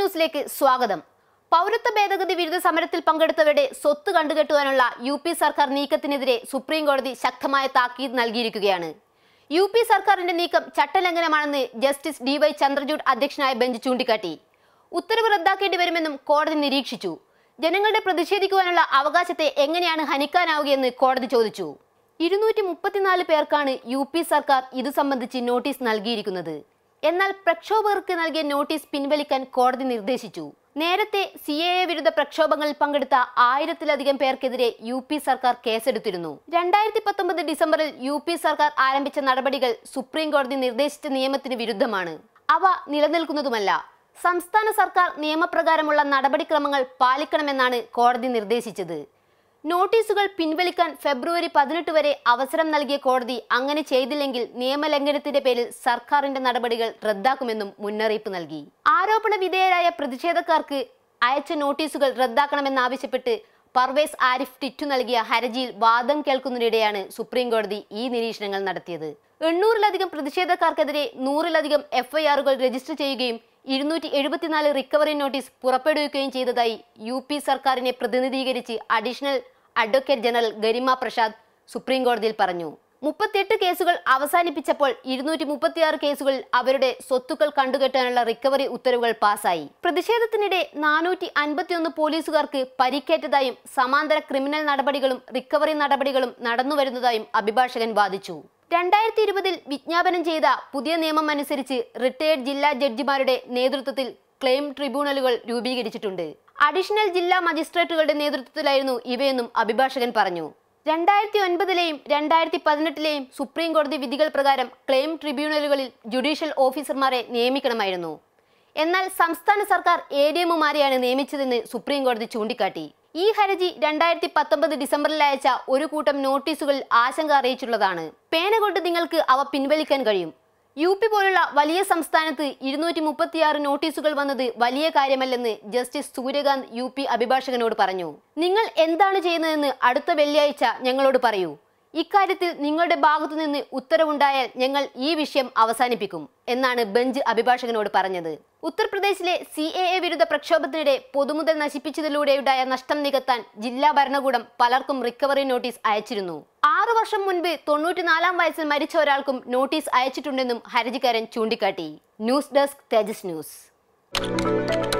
ന്യൂസിലേക്ക് സ്വാഗതം. പൗരത്വ ഭേദഗതി വിരുദ്ധ സമരത്തിൽ പങ്കെടുത്തവരുടെ സ്വത്ത് കണ്ടുകെട്ടുവാനുള്ള യു.പി. സർക്കാർ നീക്കത്തിനെതിരെ സുപ്രീം കോടതി ശക്തമായ താക്കീത് നൽകിയിരിക്കുകയാണ്. യു.പി. സർക്കാരിന്റെ നീക്കം ചട്ടലംഘനമാണെന്ന് ജസ്റ്റിസ് D.Y. ചന്ദ്രചൂഡ് അധ്യക്ഷനായ ബെഞ്ച് ചൂണ്ടിക്കാട്ടി. ഉത്തരവ് റദ്ദാക്കേണ്ടി വരുമെന്നും കോടതി നിരീക്ഷിച്ചു. ജനങ്ങളുടെ പ്രതിഷേധിക്കുവാനുള്ള അവകാശത്തെ എങ്ങനെയാണ് ഹനിക്കാനാവുകയെന്ന് കോടതി ചോദിച്ചു. 234 പേർക്കാണ് യു.പി. സർക്കാർ ഇതു സംബന്ധിച്ച് നോട്ടീസ് നൽകിയിരിക്കുന്നത്. എന്നാൽ പ്രക്ഷോഭകർക്ക് നൽകിയ നോട്ടീസ് പിൻവലിക്കാൻ കോടതി നിർദ്ദേശിച്ചു. നേരത്തെ CAA വിരുദ്ധ പ്രക്ഷോഭങ്ങളിൽ പങ്കെടുത്ത 1000-ലധികം പേർക്കെതിരെ യു.പി. സർക്കാർ കേസെടുത്തിരുന്നു. 2019 ഡിസംബറിൽ യു.പി. സർക്കാർ ആരംഭിച്ച നടപടികൾ സുപ്രീം കോടതി നിർദ്ദേശിച്ച നിയമത്തിന് വിരുദ്ധമാണ്. അവ നിലനിൽക്കുന്നതുമല്ല. സംസ്ഥാന സർക്കാർ നിയമപ്രകാരമുള്ള നടപടിക്രമങ്ങൾ പാലിക്കണമെന്നാണ് കോടതി നിർദ്ദേശിച്ചത്. നോട്ടീസുകൾ പിൻവലിക്കാൻ ഫെബ്രുവരി 18 വരെ അവസരം നൽകിയ കോടതി അങ്ങനെ ചെയ്തില്ലെങ്കിൽ നിയമലംഘനത്തിന്റെ പേരിൽ സർക്കാരിന്റെ നടപടികൾ റദ്ദാക്കുമെന്നും മുന്നറിയിപ്പ് നൽകി. ആരോപണ വിധേയരായ പ്രതിഷേധക്കാർക്ക് അയച്ച നോട്ടീസുകൾ റദ്ദാക്കണമെന്നാവശ്യപ്പെട്ട് പർവേസ് ആരിഫ് ടിറ്റു നൽകിയ ഹർജിയിൽ വാദം കേൾക്കുന്നതിനിടെയാണ് സുപ്രീം കോടതി ഈ നിരീക്ഷണങ്ങൾ നടത്തിയത്. 800-ലധികം പ്രതിഷേധക്കാർക്കെതിരെ 100-ലധികം FIR-കൾ രജിസ്റ്റർ ചെയ്യുകയും 274 റിക്കവറി നോട്ടീസ് പുറപ്പെടുവിക്കുകയും ചെയ്തതായി യു.പി. സർക്കാരിനെ പ്രതിനിധീകരിച്ച് additional advocate general Garima Prasad supreme കോടതിയിൽ പറഞ്ഞു. 38 കേസുകൾ അവസാനിപ്പിച്ചപ്പോൾ 236 കേസുകളിൽ അവരുടെ സ്വത്തുക്കൾ കണ്ടുകെട്ടാനുള്ള റിക്കവറി ഉത്തരവുകൾ പാസായി. പ്രതിഷേധത്തിനിടെ 451 പോലീസുകാർക്ക് പരിക്കേറ്റതായും സമാന്തര ക്രിമിനൽ നടപടികളും റിക്കവറി നടപടികളും നടന്നുവരുന്നതായും അഭിഭാഷകൻ വാദിച്ചു. 2020 വിജ്ഞാപനം ചെയ്ത പുതിയ നിയമം അനുസരിച്ച് റിട്ടയേർഡ് ജില്ലാ ജഡ്ജിമാരുടെ നേതൃത്വത്തിൽ ക്ലെയിം ട്രിബ്യൂണലുകൾ രൂപീകരിച്ചിട്ടുണ്ട്. അഡീഷണൽ ജില്ലാ മജിസ്ട്രേറ്റുകളുടെ നേതൃത്വത്തിലായിരുന്നു ഇവയെന്നും അഭിഭാഷകൻ പറഞ്ഞു. 2009-ലെയും 2018-ലെയും സുപ്രീം കോടതി വിധികൾ പ്രകാരം ക്ലെയിം ട്രിബ്യൂണലുകളിൽ ജുഡീഷ്യൽ ഓഫീസർമാരെ നിയമിക്കണമായിരുന്നു. എന്നാൽ സംസ്ഥാന സർക്കാർ ADM-മാരെയാണ് നിയമിച്ചതെന്ന് സുപ്രീം കോടതി ചൂണ്ടിക്കാട്ടി. ഈ ഹർജി 2019 ഡിസംബറിൽ അയച്ച ഒരു കൂട്ടം നോട്ടീസുകളിൽ ആശങ്ക അറിയിച്ചുള്ളതാണ്. പേന കൊണ്ട് നിങ്ങൾക്ക് അവ പിൻവലിക്കാൻ കഴിയും. യു.പി. പോലുള്ള വലിയ സംസ്ഥാനത്ത് 236 നോട്ടീസുകൾ വന്നത് വലിയ കാര്യമല്ലെന്ന് ജസ്റ്റിസ് സൂര്യകാന്ത് യു.പി. അഭിഭാഷകനോട് പറഞ്ഞു. നിങ്ങൾ എന്താണ് ചെയ്യുന്നതെന്ന് അടുത്ത വെള്ളിയാഴ്ച ഞങ്ങളോട് പറയൂ. ഇക്കാര്യത്തിൽ നിങ്ങളുടെ ഭാഗത്തുനിന്ന് ഉത്തരവുണ്ടായാൽ ഞങ്ങൾ ഈ വിഷയം അവസാനിപ്പിക്കും എന്നാണ് ബെഞ്ച് അഭിഭാഷകനോട് പറഞ്ഞത്. ഉത്തർപ്രദേശിലെ CAA വിരുദ്ധ പ്രക്ഷോഭത്തിനിടെ പൊതുമുതൽ നശിപ്പിച്ചതിലൂടെയുണ്ടായ നഷ്ടം നികത്താൻ ജില്ലാ ഭരണകൂടം പലർക്കും റിക്കവറി നോട്ടീസ് അയച്ചിരുന്നു. 6 വർഷം മുൻപ് 94-ാം വയസ്സിൽ മരിച്ച ഒരാൾക്കും നോട്ടീസ് അയച്ചിട്ടുണ്ടെന്നും ഹർജിക്കാരൻ ചൂണ്ടിക്കാട്ടി. News desk Tejas news.